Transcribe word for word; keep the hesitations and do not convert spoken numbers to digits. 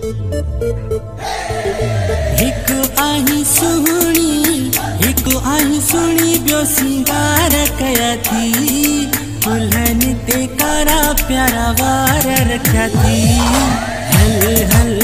हिक आही सुहणी हिक आही सुहणी बियो सिंगार कया थी दुल्हन ते कारा प्यारा वार रखा थी। हल हल